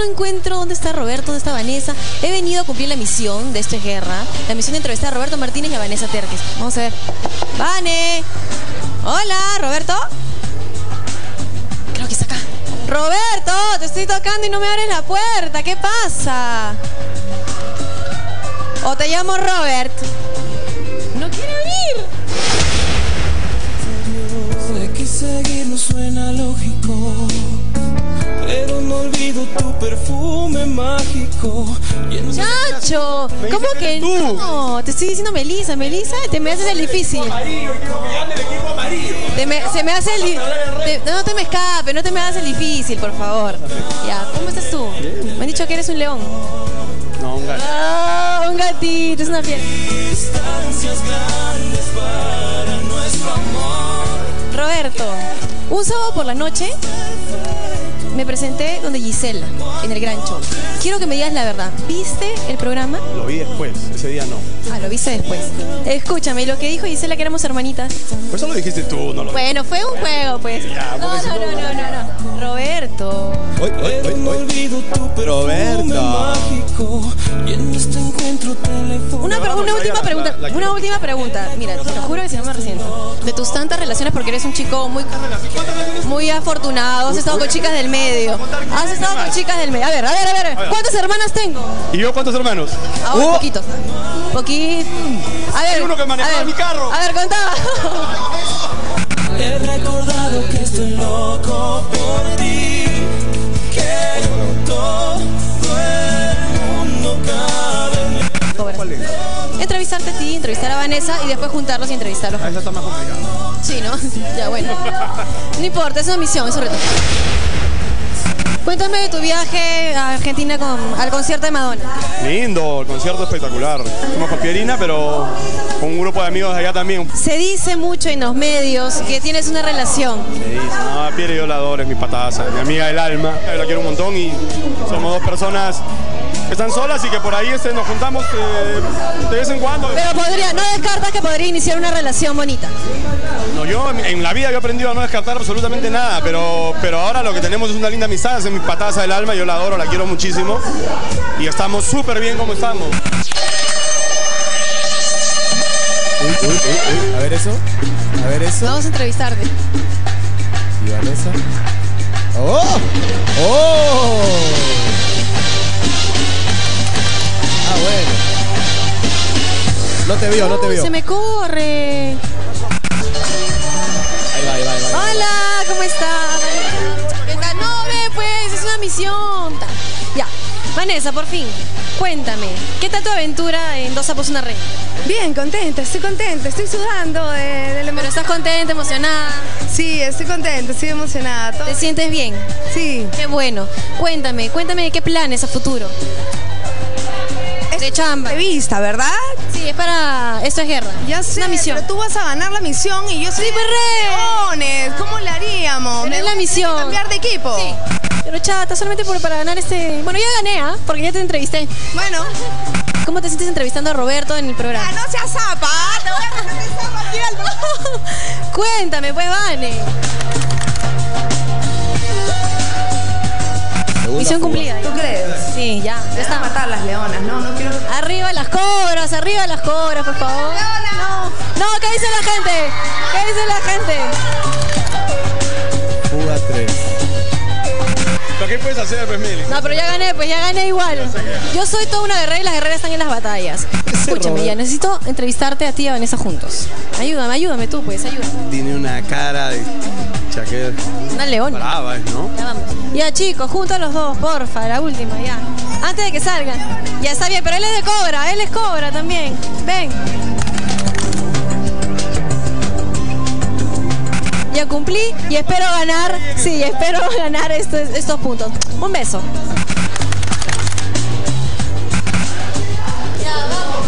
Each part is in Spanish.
encuentro dónde está Roberto, dónde está Vanessa. He venido a cumplir la misión de Esto es Guerra. La misión de entrevistar a Roberto Martínez y a Vanessa Terques. Vamos a ver. ¡Vane! Hola, ¿Roberto? Creo que está acá. ¡Roberto! Te estoy tocando y no me abres la puerta. ¿Qué pasa? ¿O te llamo Robert? ¡No quiere abrir! Sé que seguir no suena lógico, pero no olvido tu perfume mágico. ¡Chacho! ¿Cómo que no? Te estoy diciendo Melissa. Melissa, te me haces el difícil. Se me hace el... No te me escapes, no te me hagas el difícil, por favor. Ya, ¿cómo estás tú? Me han dicho que eres un león. No, un gato. Ah, un gatito, es una fiel. Distancias grandes para nuestro amor. Roberto, un sábado por la noche me presenté donde Gisela, en el Gran Show. Quiero que me digas la verdad. ¿Viste el programa? Lo vi después, ese día no. Ah, lo viste después. Escúchame, lo que dijo Gisela que éramos hermanitas. Por eso lo dijiste tú, no lo... Bueno, fue un juego, pues. Ya, No. Roberto. No olvido tu perfume mágico. Y en este encuentro telefónico. Una última pregunta. Mira, te lo juro que si no me resiento. De tus tantas relaciones, porque eres un chico muy afortunado. Has estado con chicas del medio. Has estado con chicas del medio. A ver. ¿Cuántas hermanas tengo? ¿Y yo cuántos hermanos? Poquitos. Poquito. A ver. Hay uno que manejaba mi carro. A ver, contaba. He recordado que estoy loco por ti. Que todo el mundo cabe. Entrevistarte a ti, entrevistar a Vanessa y después juntarlos y entrevistarlos. Esa está más complicada. Sí, ¿no? Ya, bueno. No importa, es una misión, es un reto. Cuéntame de tu viaje a Argentina al concierto de Madonna. Lindo, el concierto espectacular. Fuimos con Pierina, pero con un grupo de amigos de allá también. Se dice mucho en los medios que tienes una relación. Me dicen, no, Pierre yo la adoro, es mi pataza, mi amiga del alma. La quiero un montón y somos dos personas que están solas y que por ahí nos juntamos de vez en cuando. Pero no descartas que podría iniciar una relación bonita. No, yo en la vida he aprendido a no descartar absolutamente nada, pero ahora lo que tenemos es una linda amistad, es mi pataza del alma, yo la adoro, la quiero muchísimo y estamos súper bien como estamos. Uy, a ver eso. Vamos a entrevistarte. ¿Y Vanessa? ¡Oh! Ah, bueno. No te vio. Se me corre. Ahí va. Hola, ¿cómo estás? No, ve pues, es una misión. Ya, Vanessa, por fin, cuéntame, ¿qué tal tu aventura en Dos sapos, una reina? Bien, contenta, estoy sudando de la emoción. ¿Pero estás contenta, emocionada? Sí, estoy contenta, estoy emocionada. ¿Te sientes bien? Sí. Qué bueno. Cuéntame qué planes a futuro. De chamba. Entrevista, ¿verdad? Sí, es para... Esto es guerra. Ya sé, una misión. pero tú vas a ganar la misión y yo soy leones. ¿Cómo la haríamos? Pero es la misión. ¿Cambiar de equipo? Sí. Pero chata, solamente para ganar este... Bueno, ya gané, porque ya te entrevisté. Bueno. ¿Cómo te sientes entrevistando a Roberto en el programa? No seas zapa. Cuéntame, pues, Vane. Misión cumplida. ¿Tú crees? Sí, ya está. A matar las leonas, no quiero... Arriba las cobras, por favor. No, ¿qué dice la gente? Fuga 3. ¿Pero qué puedes hacer, pues, Mili? No, pero ya gané igual. Yo soy toda una guerrera y las guerreras están en las batallas. Escúchame, ya necesito entrevistarte a ti y a Vanessa juntos. Ayúdame tú, pues, ayúdame. Tiene una cara de chaqueta. Una leona. Brava, ¿no? Ya vamos. Ya, chicos, juntos los dos, porfa, la última, ya. Antes de que salgan. Ya está bien, pero él es cobra también. Ven. Ya cumplí y espero ganar, estos puntos. Un beso. Ya, vamos.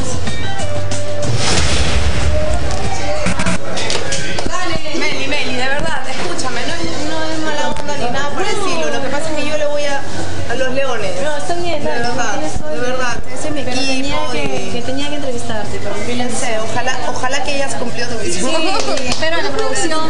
Meli, de verdad, escúchame, no es mala onda ni nada por el estilo. Lo que pasa es que yo le voy a los leones. felicitaciones. No, está bien, De verdad, de verdad. Ese es mi pero equipo. tenía que entrevistarte, pero Ya sé, ojalá que hayas cumplido tu misión. sí, espero en la producción.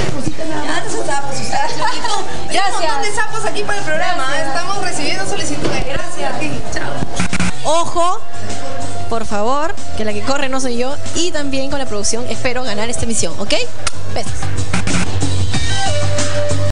Hay un montón de sapos aquí para el programa. Estamos recibiendo solicitudes. Gracias. Chao. Ojo, por favor, que la que corre no soy yo. Y también con la producción espero ganar esta misión, ¿ok? Besos.